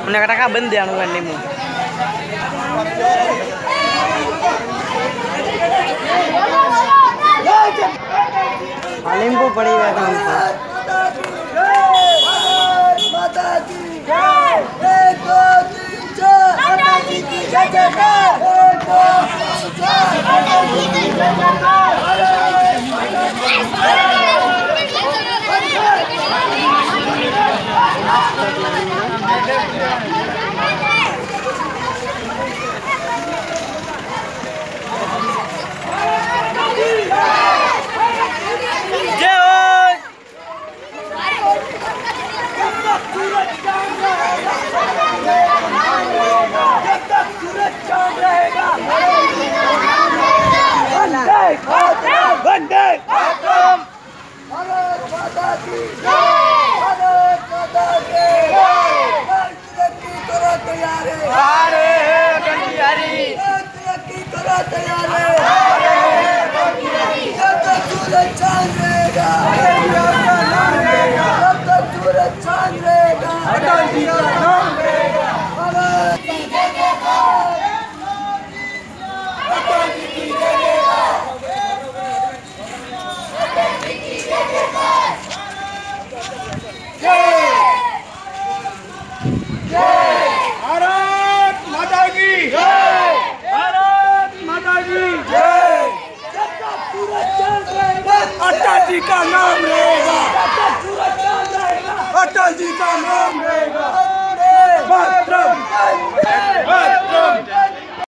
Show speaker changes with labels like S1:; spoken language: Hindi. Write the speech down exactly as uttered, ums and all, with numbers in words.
S1: उन्हें कटा बंद दिया नुकसान नहीं मुँह हालिम को पड़ी हुआ था हमको
S2: माता की जय एक दो तीन चार माता जी की जय जयकार एक दो तीन चार माता जी की जय जयकार वंदे मातरम भारत माता की जय भारत माता की जय तरक्की करो तैयारी भारत तैयारी तरक्की करो तैयारी भारत तैयारी जब तक सूरज चांद रहेगा।